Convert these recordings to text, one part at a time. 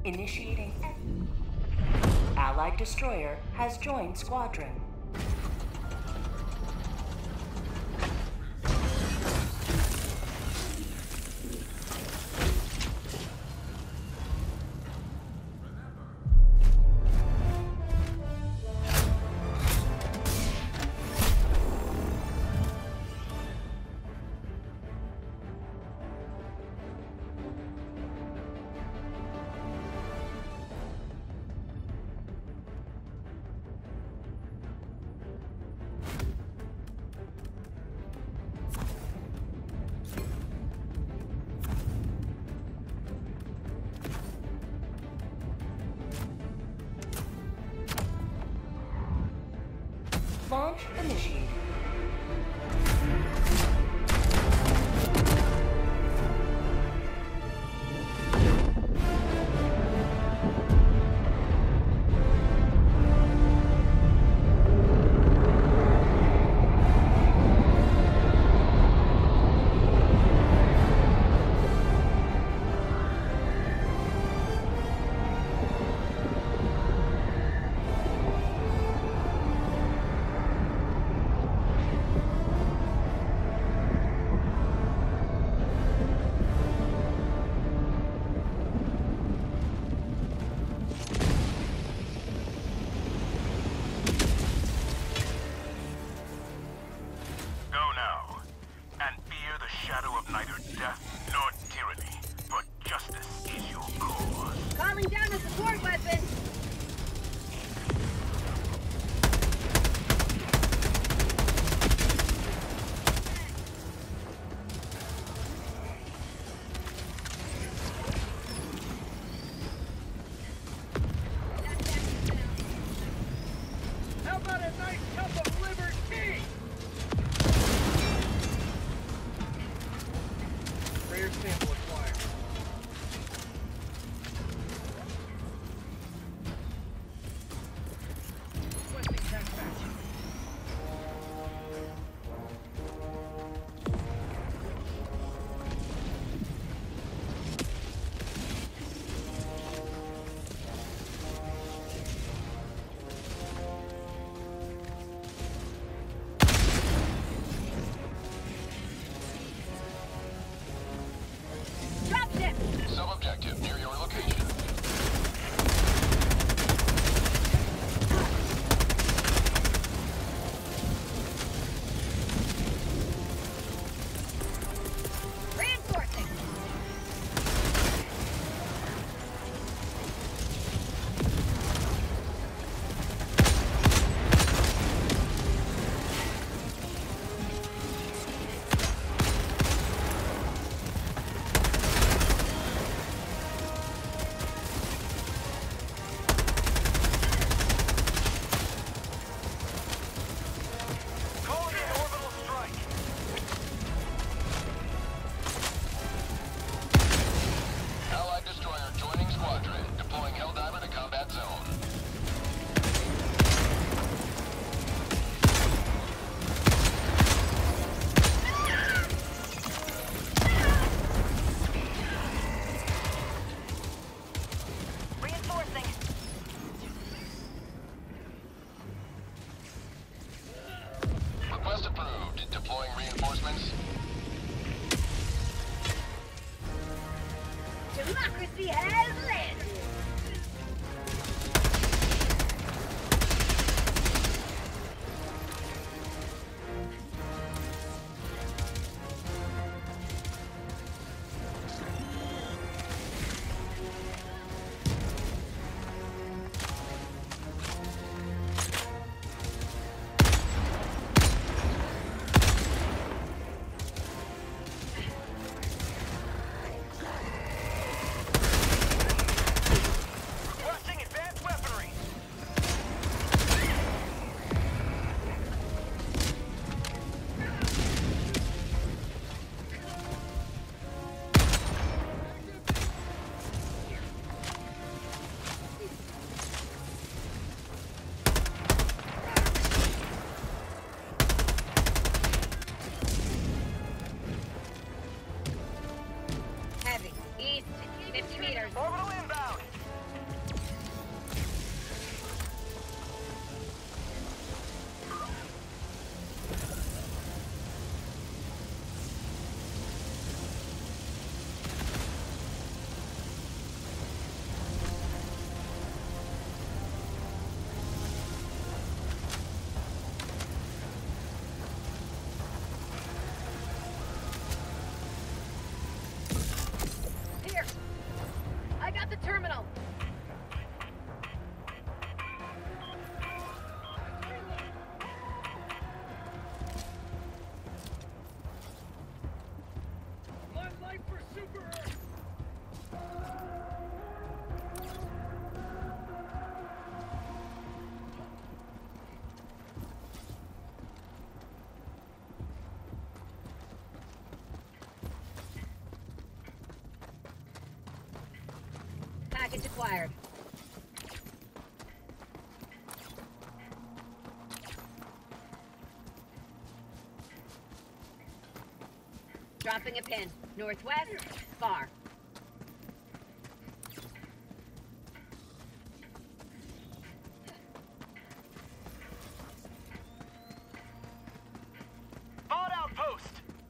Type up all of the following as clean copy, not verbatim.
Initiating. Allied destroyer has joined squadron. Launch initiated. Sub-objective near your location. Reinforcing. Request approved. Deploying reinforcements. Democracy has landed. Heavy. East. 50 meters. Orbital inbound. Package acquired. Dropping a pin. Northwest, far. Bought outpost!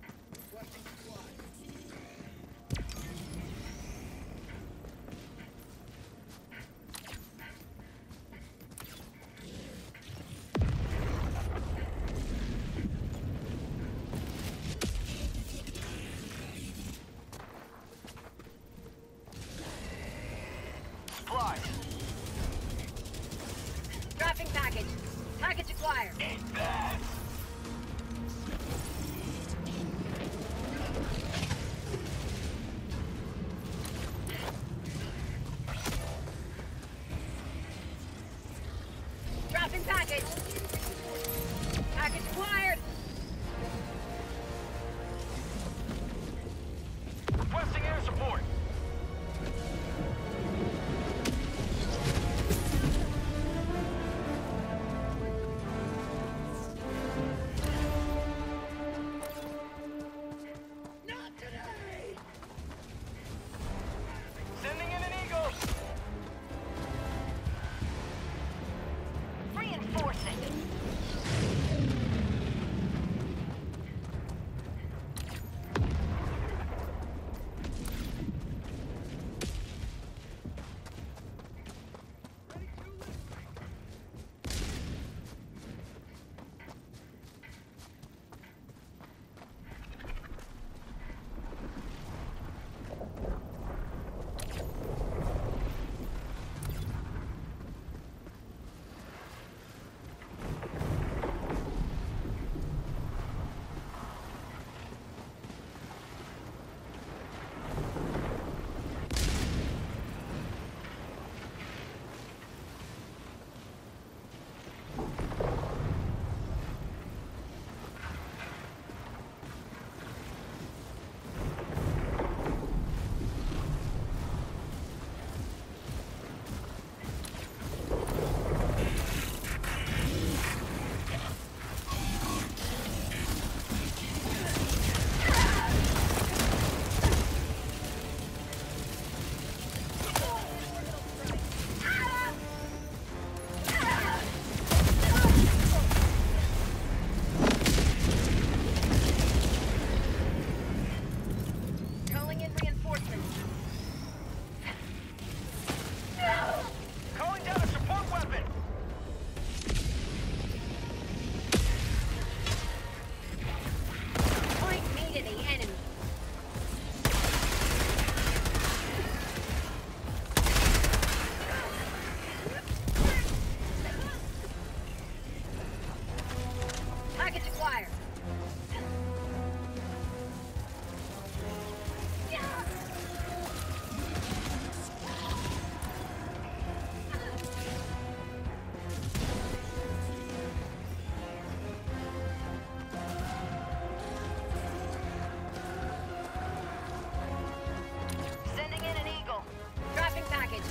Supplies. Dropping package. Package acquired. Eat that! Dropping package. Package acquired. Requesting air support. Not today. Sending in an eagle. Reinforcing. Calling in reinforcements. Calling down a support weapon. Point me to the enemy. Package acquired. Sending in an eagle. Dropping package.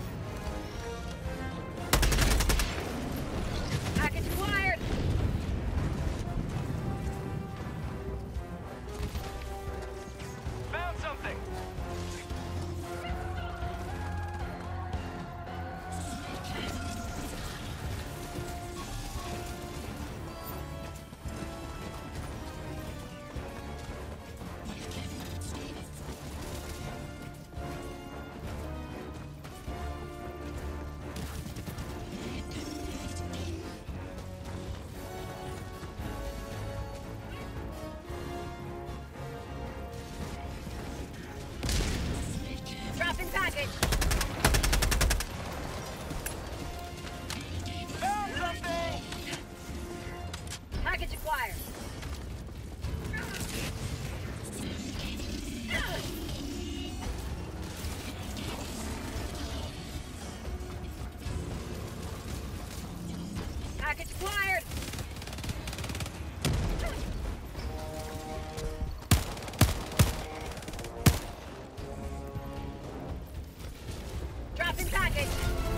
Package acquired. Found something. Dropping package. Found something. Package acquired. Package acquired. Dropping package.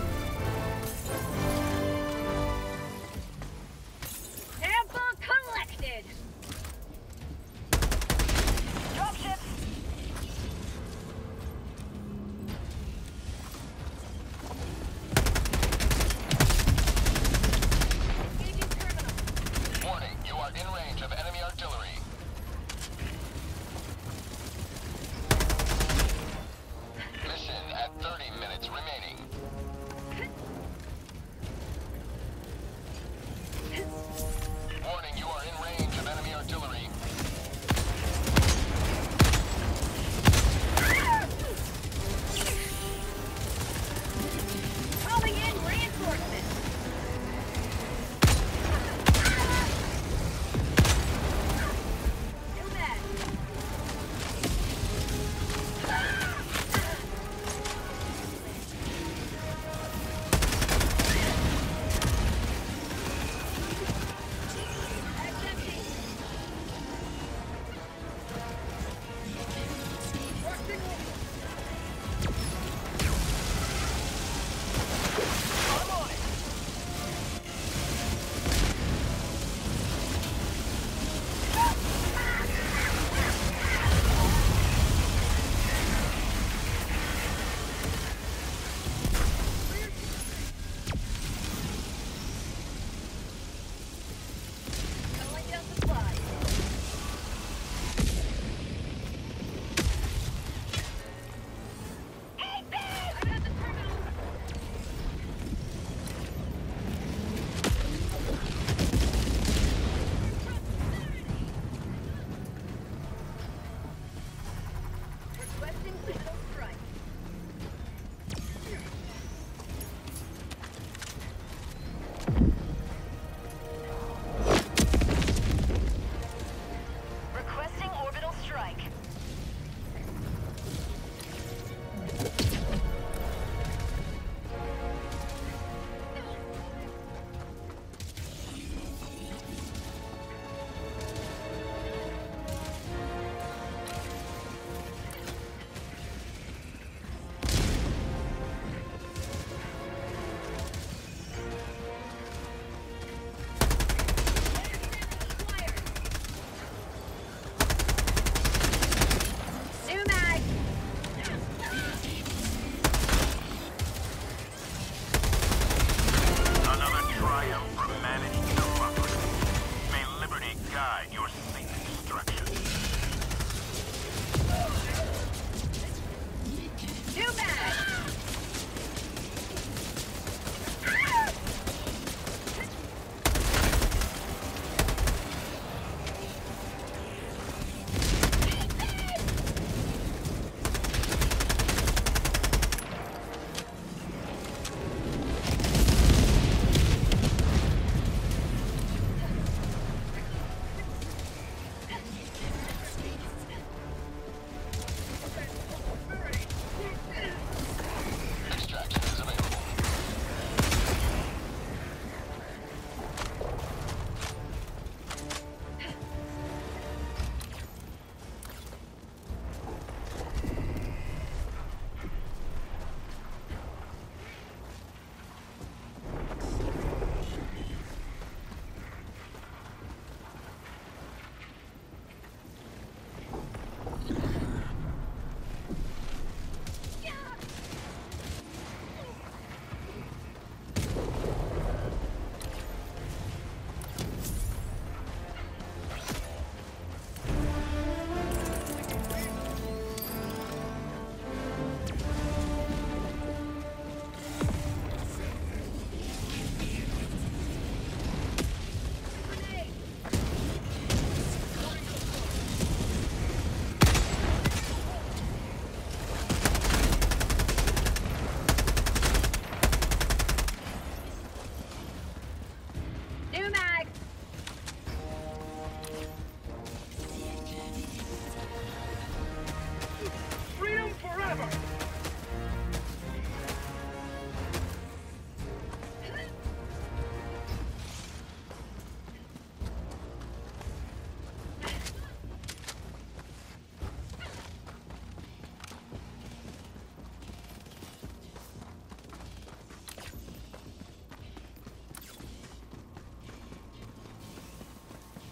Sample collected. Dropship! Engaging terminal. Warning, you are in range of enemy artillery. Mission at 30 minutes remaining.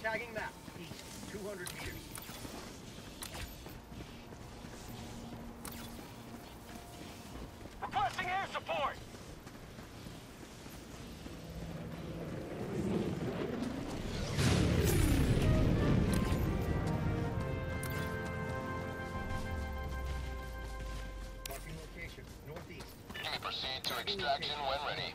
Tagging map. East, 200 meters. Requesting air support! Marking location, northeast. You may proceed to extraction when ready.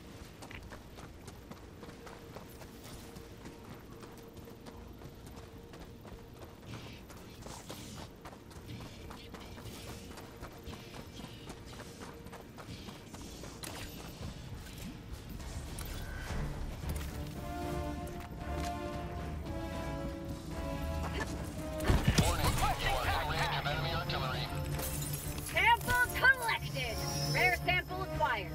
Warning, you are in range of enemy artillery. Sample collected. Rare sample acquired.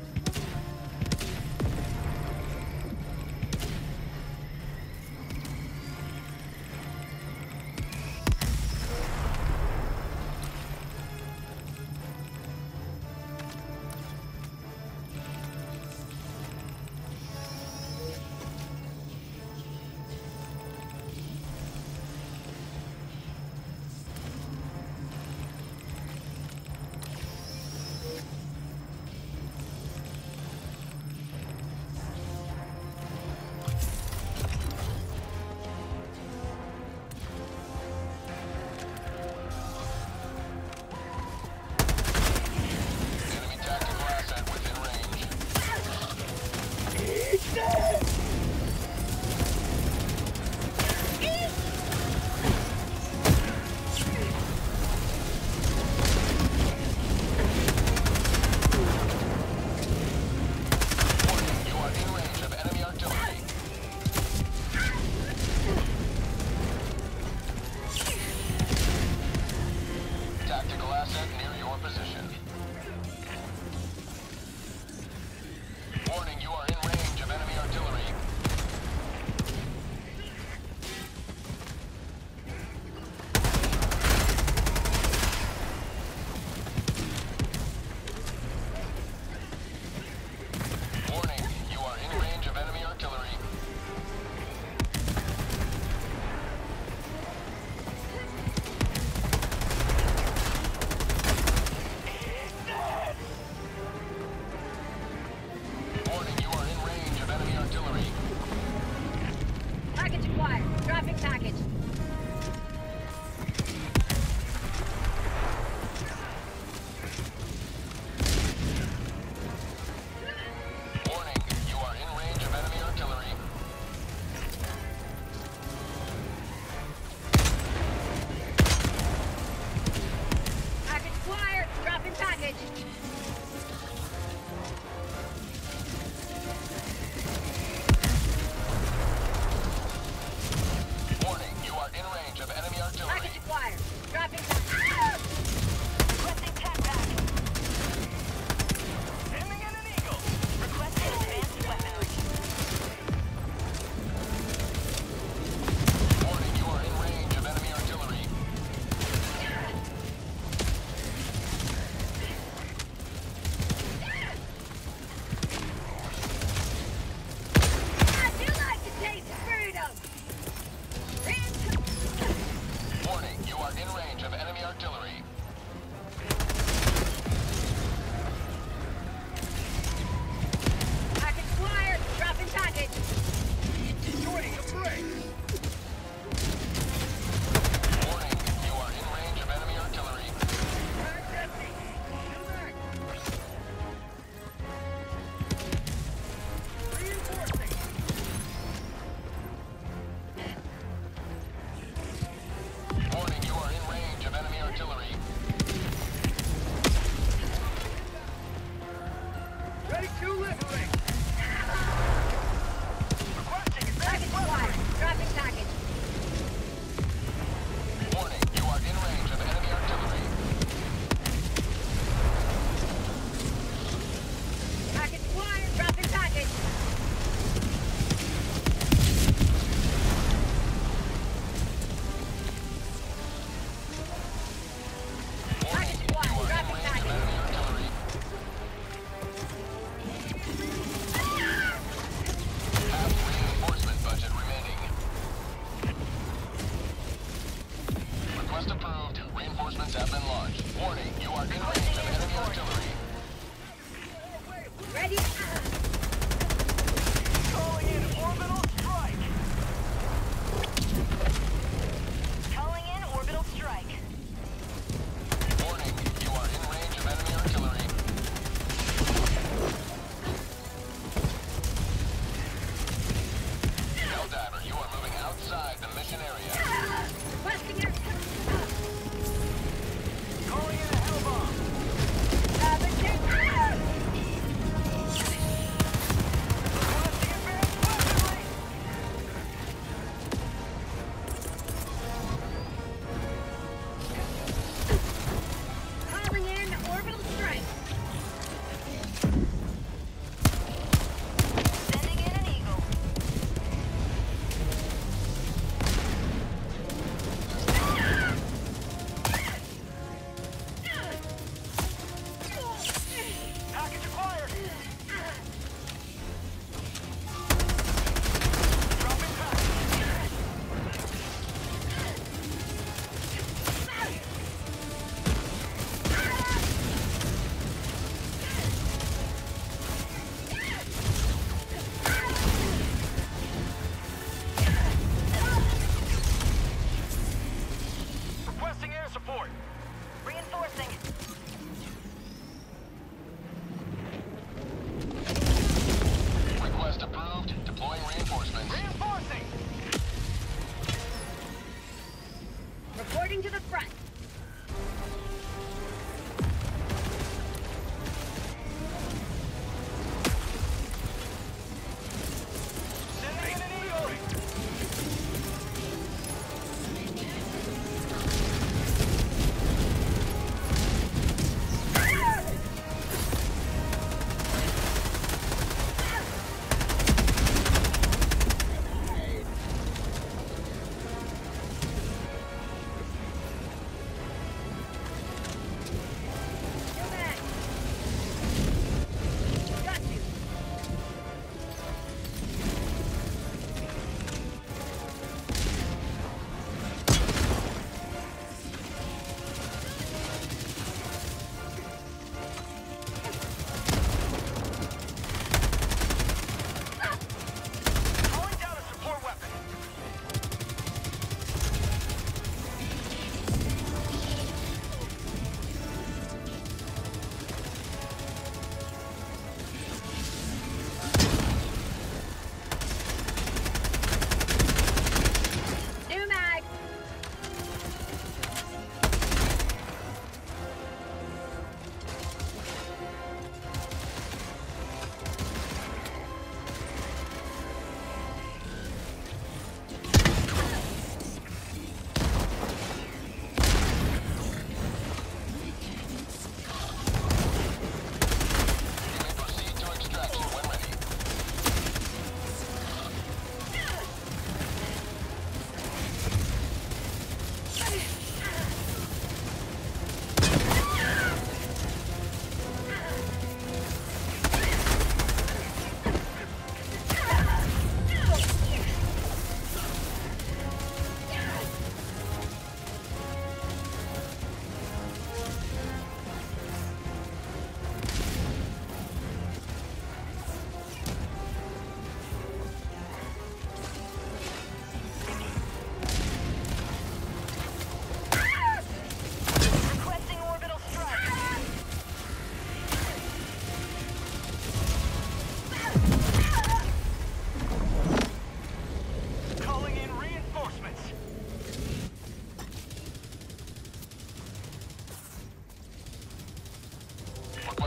Enemy tactical asset within range. Warning, you are in range of enemy artillery. Tactical asset near your position. Warning, you are in range of enemy artillery. Warning, you are in range of enemy artillery. Warning, you are in range of enemy artillery. Package acquired. Dropping package. Warning, you are in range of enemy artillery. Package acquired. Dropping package. Warning, you are in range of enemy artillery. Package acquired. Dropping package. Requesting tag back. Sending in an eagle! Requesting advanced weaponry. Warning, you are in range of enemy artillery. I do like to taste freedom. Warning, you are in range of enemy artillery. Package acquired. Dropping package. Joining a break! Warning, you are in range of enemy artillery. Bag's empty! Alert! Reinforcing! Warning, you are in range of enemy artillery. Ready to liberate! Requesting Package advanced acquired. weaponry! Dropping package. Warning, you are in range of enemy artillery. Package acquired. Dropping package. Warning, Package you acquired. are in Dropping range of package. enemy artillery.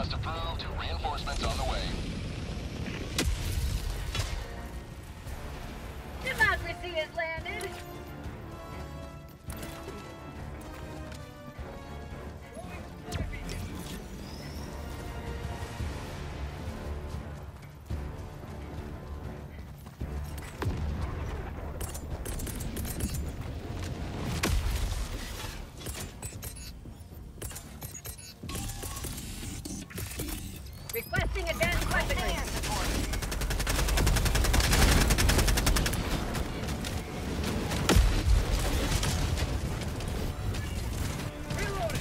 Request approved. Reinforcements on the way. Democracy has landed. Requesting advanced weaponry. Air support. Reloading.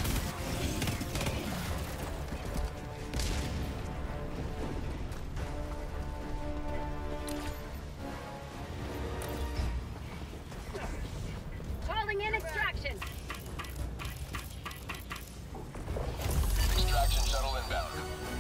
Calling in extraction. Extraction shuttle inbound.